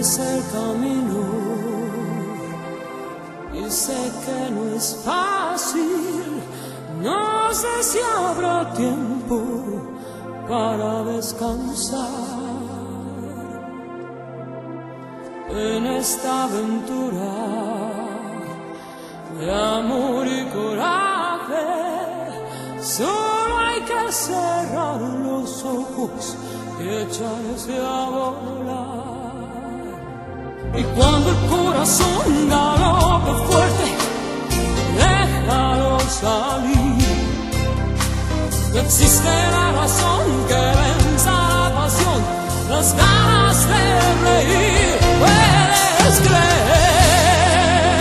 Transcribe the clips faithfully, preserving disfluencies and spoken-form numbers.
es el camino y sé que no es fácil. No sé si habrá tiempo para descansar en esta aventura de amor y coraje. Solo hay que cerrar los ojos y echarse a volar. Y cuando el corazón galope fuerte, déjalo salir. No existe la razón que venza la pasión, las ganas de reír. Puedes creer,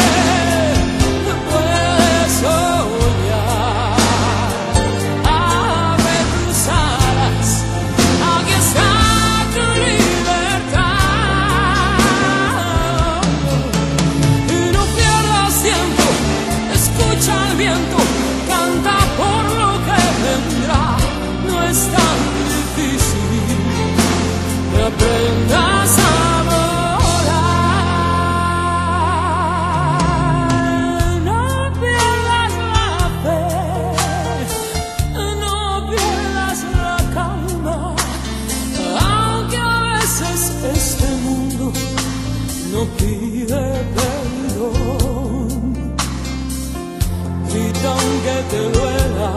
puedes soñar. Abre tus alas, aquí está tu libertad. Y no pierdas tiempo, escucha el viento, canta por lo que vendrá. No es tan difícil que aprendas a volar. No pierdas la fe, no pierdas la calma, aunque a veces este mundo no pide perdón. Grita aunque te duela,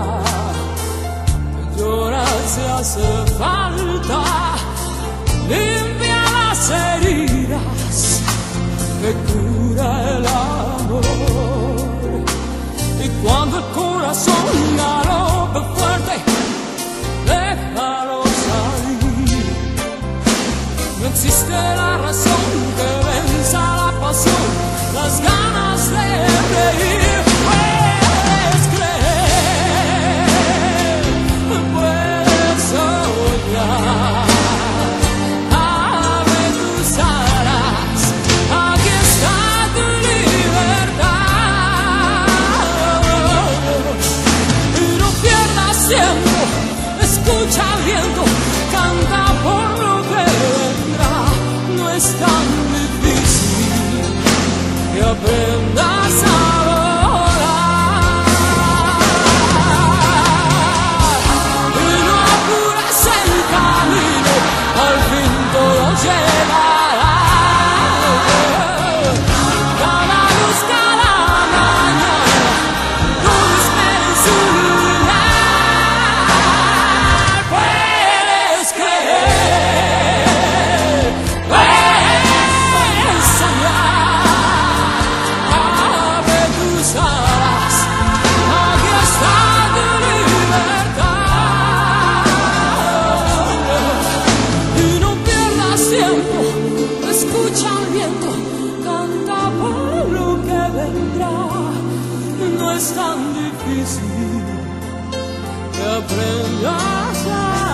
llora si hace falta, limpia las heridas que cura el amor. Y cuando el corazón galope fuerte, déjalo salir. No existe la razón que venza la pasión, las ganas de reír. Puedes creer, puedes soñar. Abre tus alas, aquí está tu libertad. Y no pierdas tiempo, escucha el viento, canta por lo que vendrá. No es tan difícil que aprendas a volar. Y no apures el camino, al fin todo llegará. Cada luz, cada mañana, todo espera en su lugar. Puedes creer, puedes soñar. Abre tus alas, aquí está tu libertad. Y no pierdas tiempo, escucha el viento, canta por lo que vendrá. No es tan difícil que aprendas a